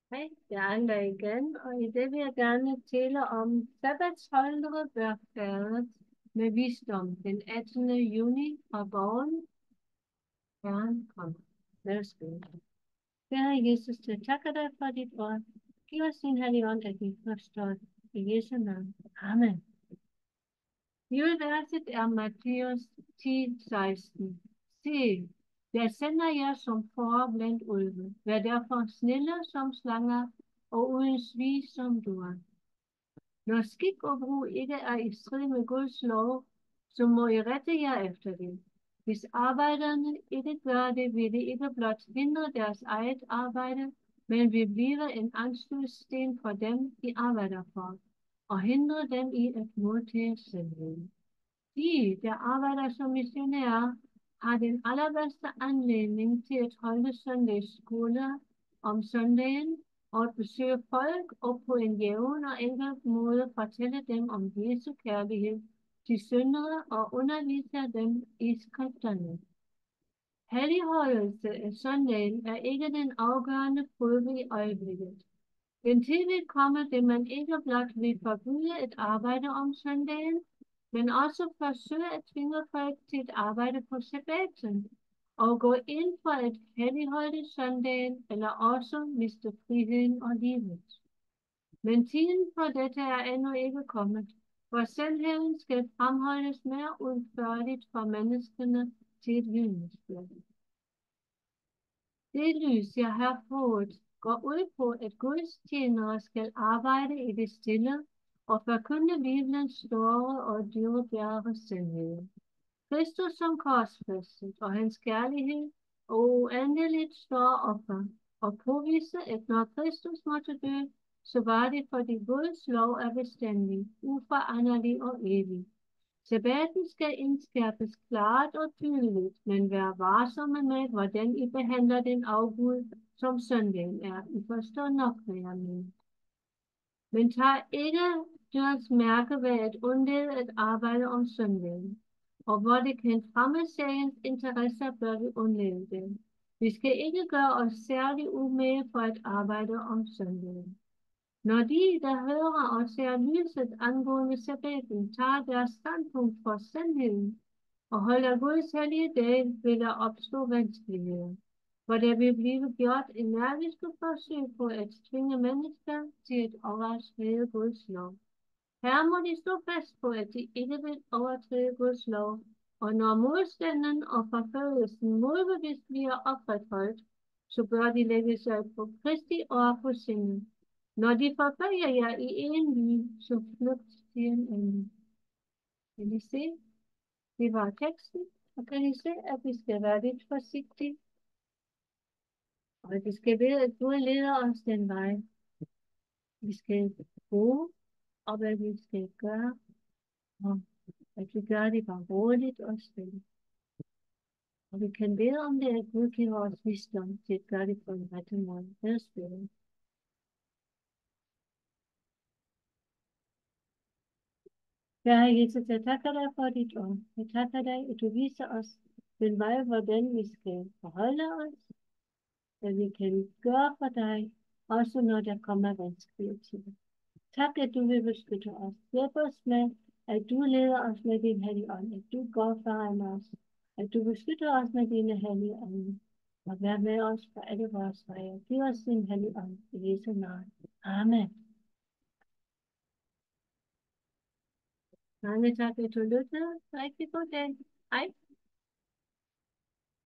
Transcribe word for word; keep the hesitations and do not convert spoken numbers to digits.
Hej, det er Anker igen, og i det vil jeg gerne tale om sabbatsholdere bør fadet med visdom den attende juni fra bogen Herren kommer. Lad os bede. Herre Jesus, jeg takker dig for dit ord. Giv os din hellige ånd, at vi forstår i Jesu navn. Amen. Bibelverset er Matthæus ti seksten. Se, jeg sender jer som får blandt ulve. Vær derfor snille som slanger og uden svig som duer. Når skik og brug ikke er i strid med Guds lov, så må I rette jer efter det. Hvis arbejderne ikke gør det, vil det ikke blot hindre deres eget arbejde, men vil blive en anstødssten for dem, de arbejder for, og hindre dem i at modtage sandheden. De, der arbejder som missionærer, har den allerbedste anledning til at holde søndagsskoler om søndagen og at besøge folk og på en jævn og enkel måde fortælle dem om Jesu kærlighed til syndere og undervise dem i skrifterne. Helligholdelse af søndagen er ikke den afgørende prøve i øjeblikket. Den tid vil komme, det man ikke blot vil forbyde at arbejde om søndagen, men også forsøge at tvinge folk til at arbejde på sabbaten og gå ind for at helligholde søndagen eller også miste friheden og livet. Men tiden for dette er endnu ikke kommet, hvor sandheden skal fremholdes mere udførligt for menneskene til et vidnesbyrd. Det lys, jeg har fået, går ud på, at Guds tjenere skal arbejde i det stille og forkynde Bibelens store og dyrebare sandheder. Kristus som korsfæstet og hans kærlighed og uendeligt store offer, og påvise, at når Kristus måtte dø, så var det fordi Guds lov er bestandig, uforanderlig og evig. Sabbaten skal indskærpes klart og tydeligt, men vær varsomme med, hvordan I behandler den afbud, som søndagen er. I forstår nok, hvad jeg mener. Men tag ikke dørs mærke ved at undlade at arbejde om søndagen, og hvor det kan fremme sagens interesser, bør vi undlade det. Vi skal ikke gøre os særlig umage for at arbejde om søndagen. Når de, der hører og ser lyset angående sabbaten, tager deres standpunkt for sandheden og holder Guds hellige dag, vil der opstå vanskeligheder, hvor der vil blive gjort energiske forsøg på at tvinge mennesker til at overtræde Guds lov. Her må de stå fast på, at de ikke vil overtræde Guds lov, og når modstanden og forfølgelsen modbevidst bliver opretholdt, så bør de lægge sig på Kristi ord på sinde. Når de forfølger jer i en by, så flygt til en anden. Kan I se? Det var teksten, og kan I se, at vi skal være lidt forsigtige, og at vi skal vide, at Gud leder os den vej. Vi skal gå, og hvad vi skal gøre, og at vi gør det bare roligt og stille. Og vi kan bede om det, at Gud giver os visdom til at gøre det på en rette måde. Lad os bede. Herre Jesus, jeg takker dig for dit ord. Jeg takker dig, at du viser os den vej, hvordan vi skal forholde os, hvad vi kan gøre for dig, også når der kommer vanskelige tider. Tak, at du vil beskytte os. Hjælp os med, at du leder os med din hellige ånd, at du går foran os, at du beskytter os med dine hellige ånd, og vær med os på alle vores veje. Giv os din hellige ånd i Jesu navn. Amen. Mange tak, at du lyttede. Rigtig god dag. Hej.